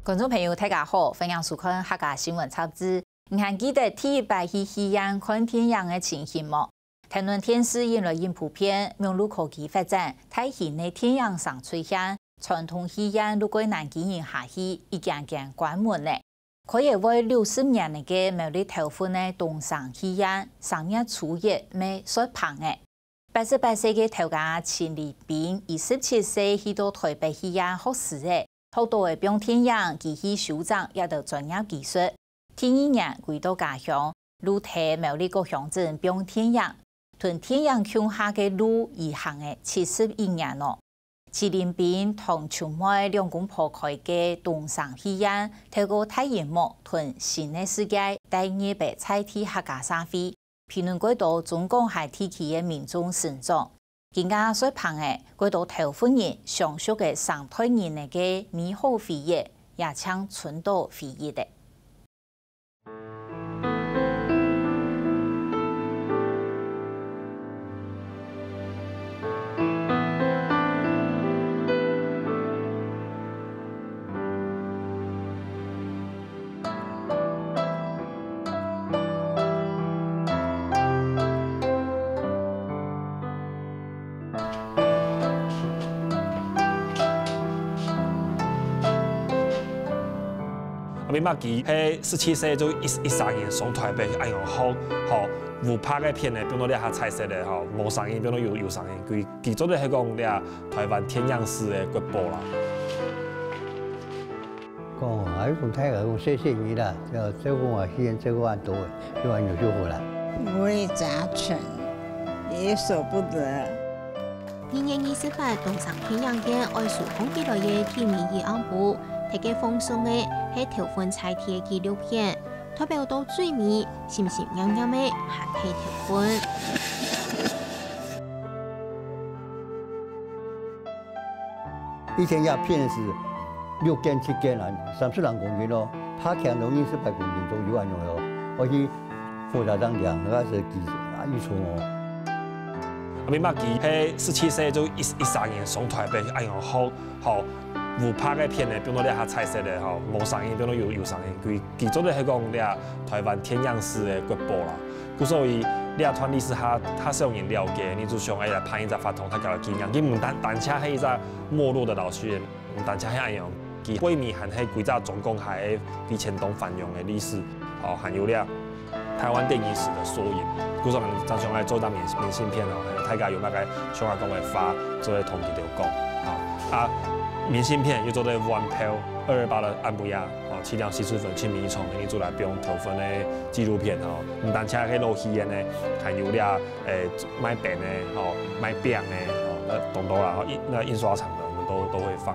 观众朋友，大家好，欢迎收看客家新闻插枝。你还记得第一摆去西安看天阳的情形吗？谈论天时引来因普遍，网络科技发展，太县的天阳上出现，传统西安如果南京人下去，一件件关门嘞。可以为60年那个苗栗头份的东上西安3月初一没说胖诶。88岁的头家秦立斌，27岁去到台北西安学士诶。好多的兵天阳，其去首长也得专业技术。第2年回到家乡，路体苗栗个乡镇兵天阳，屯天阳乡下的路已行的71年咯。麒麟兵同秋妹2公婆开嘅东上西安，透过大荧幕屯新的世界，带200彩体客家社会，评论过到总共系地区的民众成长。更加说胖诶，过到头份人上述嘅上台人那个美好回忆，也将存到回忆的。 明白佢喺17岁就13年上台北，哎呦好有拍嘅片咧，變到你下彩色咧，無上映變到有上映。佢做咧係講你台灣天陽市嘅國寶啦。 講喺講睇下講謝謝你啦，就這個我先這個萬多，這萬有就好啦。 五味雜陳，也捨不得。 2月28日，東上天陽縣愛樹空記來嘅天美義安部。睇嘅放送嘅係頭份彩體嘅紀錄片，代表到最尾閃閃亮亮嘅還係頭份。 以前也片是6件7件啊，30人公斤咯，拍起來容易400公斤左右安樣咯，我去負責當量，那是一寸哦。 明白佢喺17歲就13年上台北，哎呦好。有拍嘅片咧，變到你下彩色咧，無上映變到有上映。佢做咧係講你台灣天陽市嘅國寶啦。故所以你團歷史他是用人了解，你就想來拍一隻法通，他搞到經驗。佢唔單車係一隻沒落的老學院，唔單車係一樣。佢背面還係幾隻總共係李前東繁榮嘅歷史，還有咧台灣電影史的縮影。故所以就想來做單明信片大家用那個上下講嘅法做嚟同佢哋講，明信片又做到1票228的安布亞，7條40分去民從，你做來用頭份的紀錄片唔單止係錄戲嘅，還有咧賣餅嘅，賣餅嘅，那多啦，那印刷廠的我們都會放。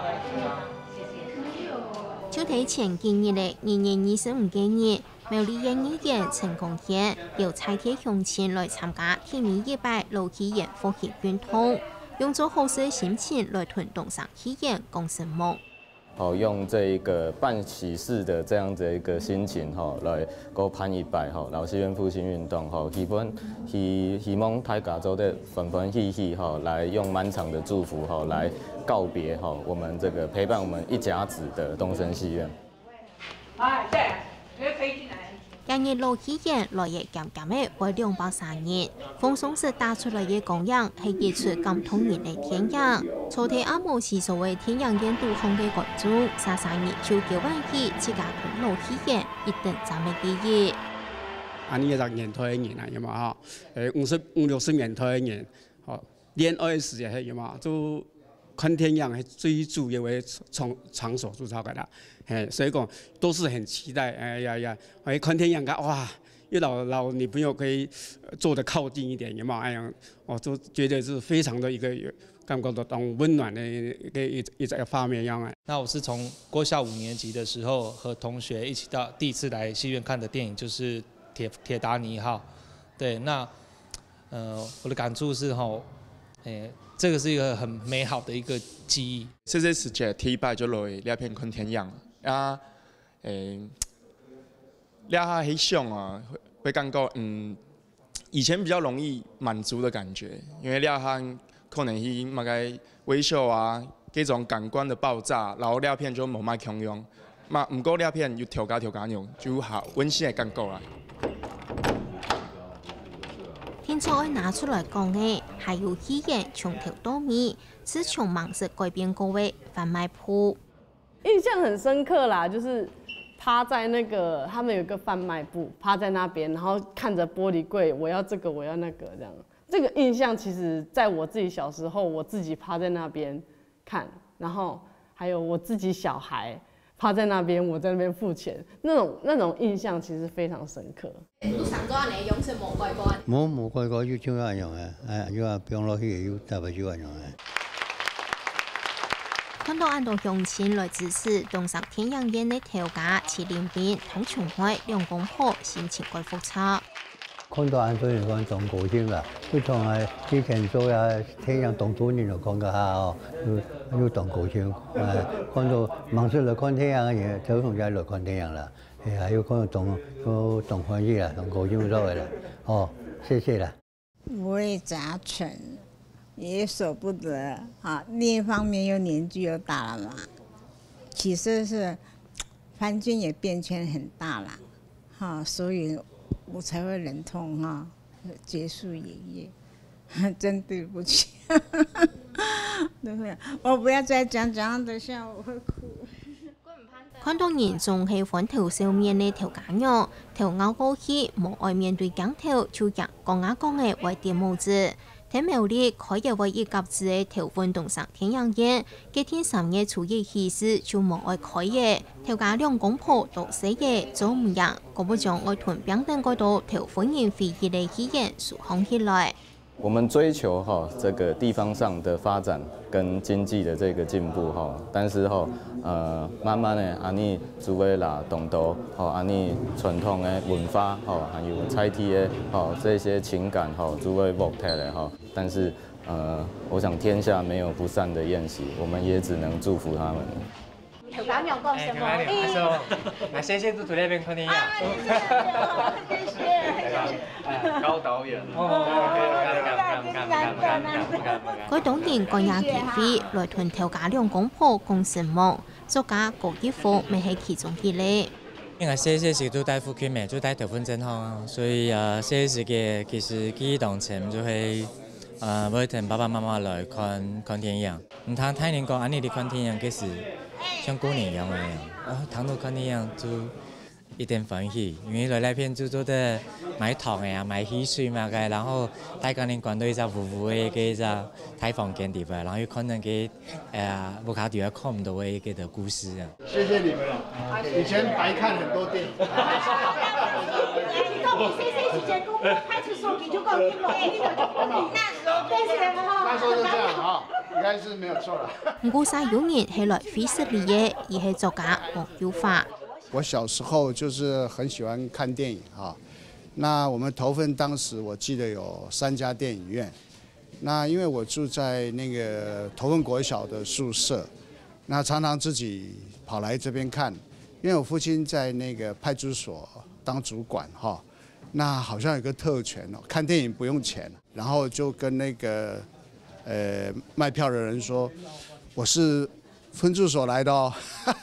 就睇前幾日嘅2月25日，苗栗縣議員陳公憲由彩體鄉親來參加天美1擺老戲演復興運動。用做好事的心情來屯東上戲演講什麼？ 用這一個辦喜事的這樣子一個心情來go辦1擺老戲院復興運動希望大家做得歡歡喜喜來用滿場的祝福來告別我們這個陪伴我們一家子的東昇戲院。 今日老戲院來日減減的為230人，放送時打出來嘅公羊係傑出感動人的天陽。昨天阿無是所謂天陽縣都控嘅觀眾，33日就叫歡喜自家屯老戲院一等咱們記憶。 呢一隻年代嘅人啊，有嘛50-60年代嘅人，戀愛時嘅係有嘛，就看天陽係最主要嘅場所做操嘅啦。所以講都是很期待，看天陽嘅哇，一老女朋友可以坐得靠近一點，有冇？哎呀，我就覺得是非常的一個感覺到當溫暖的一個畫面樣啊。 那我是從國小5年級的時候和同學一起到第一次來戲院看的電影就是鐵達尼號。對，那我的感觸是這個是一個很美好的一個記憶。 這時節第一擺就來呢片看天陽啊，呢下很想啊，會感覺以前比較容易滿足的感覺，因為呢下可能去乜個微笑啊， 这种感官的爆炸，然后鸦片就无卖强用，嘛唔过鸦片又调加用，就好温馨的感觉啦。 天初爱拿出来讲的，还有语言从头到尾，是从盲式改变过的贩卖铺。 印象很深刻啦，就是趴在那个他们有一个贩卖部，趴在那边，然后看着玻璃柜，我要这个，我要那个，这样。这个印象其实在我自己小时候，我自己趴在那边看，然后还有我自己小孩趴在那边，我在那边付钱，那种印象其实非常深刻。 都上咗你用是冇改過？ 冇改過，要照樣用嘅，要話變落去要特別照樣用嘅。 看到按照鄉親來支持東山天陽宴的調價麒麟餅同全會兩公婆心情quite複雜。 看到按所以講仲高興啦，就從係之前做啊天陽動作年就講個下哦，要仲高興。看到盲式來看天陽嘅嘢，就從家來看天陽啦。係要看到仲歡喜啦，仲高興所謂啦。哦，謝謝啦。 五味杂陈，也舍不得啊。另一方面又年纪又大了嘛，其实是潘军也变迁很大了，哈，所以我才会忍痛哈结束爷爷，真对不起，对不对？我不要再讲，等下我会哭。 看到人仲喜歡調笑面的調假肉，調咬過去無愛面對鏡頭，就讓講牙講嘅為點模子。睇苗栗可以為一甲子嘅調運動上天陽宴，今天3月初一起始就無愛開嘅，調假兩公婆都死嘅做唔樣，個不將愛團餅等嗰度調歡迎飛機嘅語言疏控起來。 我們追求這個地方上的發展跟經濟的這個進步但是慢慢的安尼做為啦動作安尼傳統的文化還有菜地的這些情感做為模特的但是我想天下沒有不散的宴席，我們也只能祝福他們。 調假肉講什麼？ 那謝謝主持那邊肯定呀。 謝謝。 高導演。 該當年個亞田飛來團調假兩公婆共成夢，作家高傑夫咪係其中一例。 因為謝謝時都帶夫妻咩，都帶條婚真好，所以謝謝時嘅其實記憶當前就係會同爸爸媽媽來看電影。唔通睇人講安尼的看電影，其實像過年一樣嘅，睇到看電影就一點歡喜，因為來那邊就做得買糖嘅呀，買汽水嘛嘅，然後大家人講到一隻糊糊嘅一隻睇房間地方，然後有可能嘅無卡地方看唔到嘅一個故事啊。 謝謝你們了，以前白看很多電影。那時候就這樣啊，應該是沒有錯了。 故事有人係來非實理嘅，而係作家黃耀發。 我小時候就是很喜歡看電影哈，那我們頭份當時我記得有3家電影院，那因為我住在那個頭份國小的宿舍，那常常自己跑來這邊看，因為我父親在那個派出所當主管哈，那好像有個特權哦，看電影不用錢，然後就跟那個賣票的人說，我是分駐所來的哦。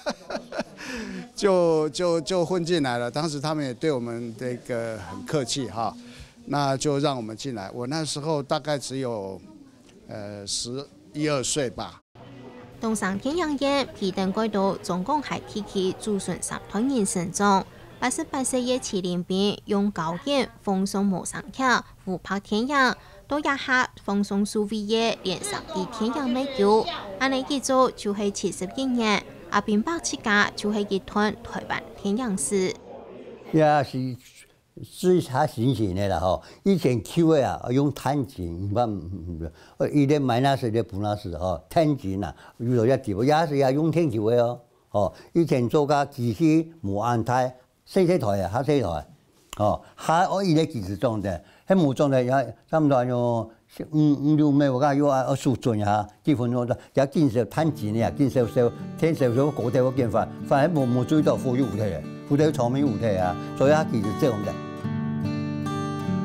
就混進來了，當時他們也對我們這個很客氣哈，那就讓我們進來。我那時候大概只有11、12歲吧。 東山天陽宴皮登街道總共係提起駐村3團人成長，88歲嘅麒麟餅用高演風送無上橋，湖泊天陽，到一下風送蘇菲耶連上啲天陽美酒，安尼一做就係71年。阿邊北七家就係一團台灣天陽市。 也是最差新鮮的啦吼，以前抽的啊用碳錢，伊咧買那時咧補那時吼，碳錢啊，遇到一條也是也用天抽的哦，吼以前做甲機器無安胎，細台啊，較細台，哦，我伊咧幾時裝的，迄無裝的也差唔多用。5、6枚我講要數盡下，基本上也見少攤錢嘅，見少聽少嗰啲我見法，反而冇追到富裕戶嘅，富裕廠面戶嘅啊，所以其實這樣嘅。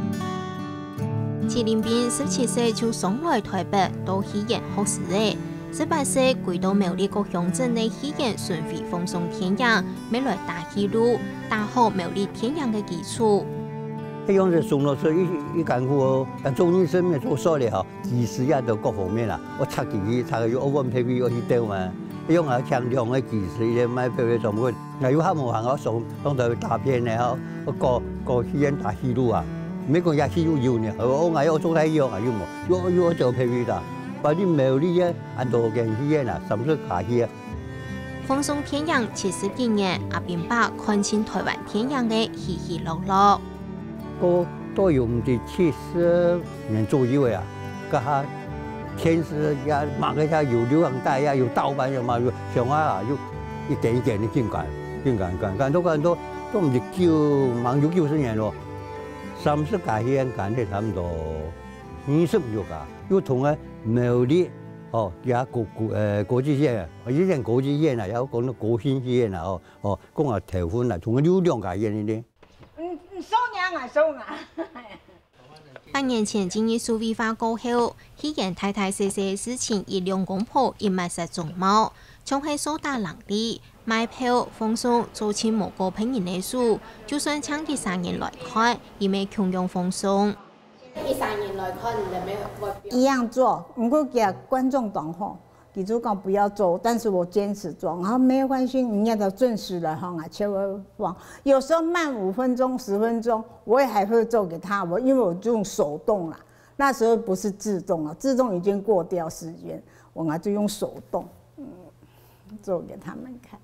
麒麟餅17歲就送來台北到戲院學習嘅， 18岁回到苗栗各乡镇的戏院顺飞放松天阳，未来打起路，打好苗栗天阳的基础。 迄样子送落去，伊艰苦哦，但中医生命做所咧吼，技师也都各方面啦，我插进去，插去欧文皮皮我去丢嘛。迄种啊强强的技师，伊买票去上分，那有较无行我送到大片的吼，我过戏院打戏路啊，每个也戏路有呢，我做太阳啊有无？有做皮皮的，把你苗栗个按多间戏院啊，甚至下戏啊。 放松天阳70几年，阿扁爸看清台湾天阳的喜喜乐乐。 都有70年左右啊，个下天时也马个下有流行带呀，有盗版呀嘛，有上海啊，有一件一件的进干，都唔是90年咯，30家戏干的差唔多20有噶，有同个苗栗哦，也国际线，以前国际线啊，有讲到国新线啊，讲啊头分啊，同个有2家线呢。 8年前经济数位化过后，戏院大大小小的事情以2公婆一脉实总貌，从係所大人力買票放鬆做錢無個朋友的數，就算搶13年來看，也未窮用放鬆。 13年來看，你有沒有外表？ 一樣做，不過給觀眾講吼。地主講不要做，但是我堅持做，然後沒有關係，人家都準時了哈，求我放。有時候慢5分鐘、10分鐘，我也還會做給他。因為我用手動啦，那時候不是自動了，自動已經過掉時間，我就用手動，做給他們看。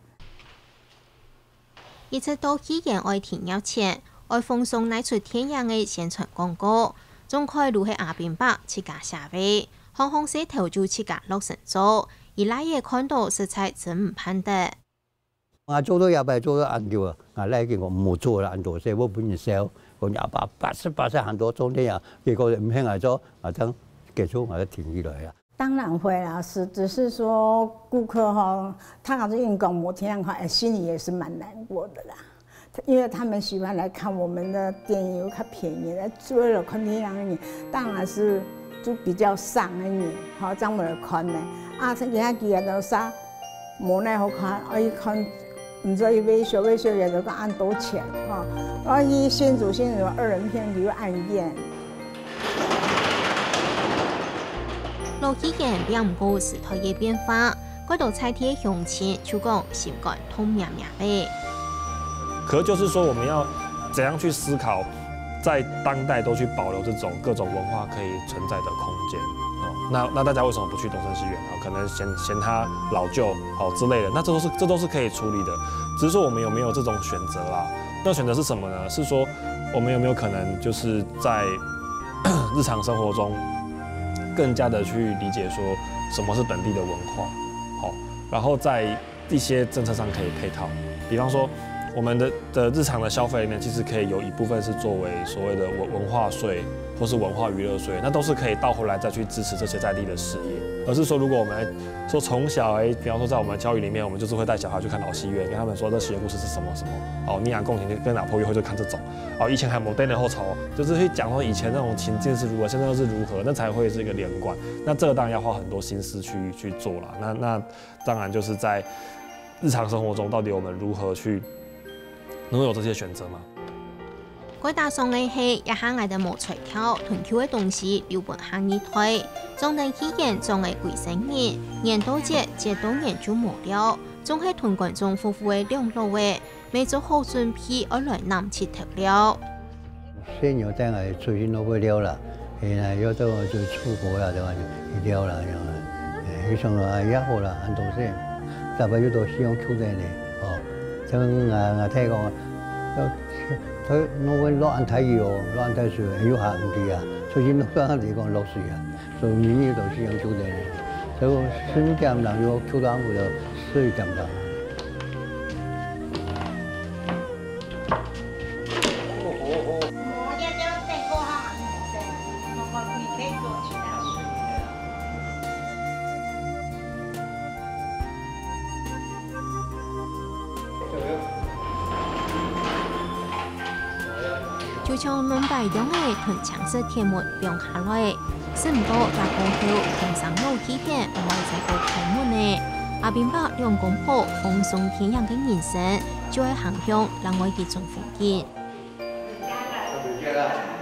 一直到戲院愛停業前，愛放鬆乃出天陽的宣傳廣告，仲開路係阿扁爸自家寫位。航空社投注自家落成做，而那也看到實在真唔盼得。 我做到100做到按掉啊，那件我冇做啦，按到社我本人 sell， 我188很多中天啊，結果唔興嚟做，等結束我就停起來啊。 當然會啦，只是說顧客哈，他好像運講摩天哈，心裡也是蠻難過的啦。因為他們喜歡來看我們的電影，又較便宜的，為了看天陽當然是。就比較省一年，好，咁咪嚟看咧。而家幾日都啥冇奈好看，我一看唔知伊維修也都講按多錢，哈。我伊新組2人片就按1。 老戲院並唔過時代嘅變化，嗰度菜貼鄉親就講心肝痛命命的。 可就是說，我們要怎樣去思考？在當代都去保留這種各種文化可以存在的空間，那大家為什麼不去東昇戲院？可能嫌它老舊之類的，那這都是可以處理的，只是說我們有沒有這種選擇啦？那選擇是什麼呢？是說我們有沒有可能就是在日常生活中更加的去理解說什麼是本地的文化，然後在一些政策上可以配套，比方說。我們的日常的消費裡面，其實可以有一部分是作為所謂的文化稅，或是文化娛樂稅，那都是可以倒回來再去支持這些在地的事業。而是說，如果我們說從小比方說在我們教育裡面，我們就是會帶小孩去看老戲院，跟他們說這戲院故事是什麼什麼，逆洋共庭跟拿破崙會就看這種，以前還摩登的後潮，就是會講說以前那種情境是如何，現在又是如何，那才會是一個連貫。那這個當然要花很多心思去做啦。那當然就是在日常生活中，到底我們如何去能有這些選擇嗎？ 佢打上嘅係一下嗌得冇除條，囤購嘅東西留本行而退，總等戲院仲係貴生年，年到節到年就冇了，仲係同觀眾夫婦嘅兩路嘅，未做好準備而來南切頭了。 先有真係最近都會了啦，係啦，有到就出國啦，就話就了啦，就係上來也好啦，很多先，特別有到使用口袋咧。像我睇講，佢我落安睇藥，落安睇水，有下唔啲啊，所以我講嚟講落水啊，所以呢度使用口袋咧，所以新店人要口袋嗰度水點點。就像門牌樣嘅屯牆式鐵門放下來是唔過加過後，平常路體現唔係在個開門呢。阿邊把兩公婆放鬆天陽嘅人生，就會行向另外一種風景。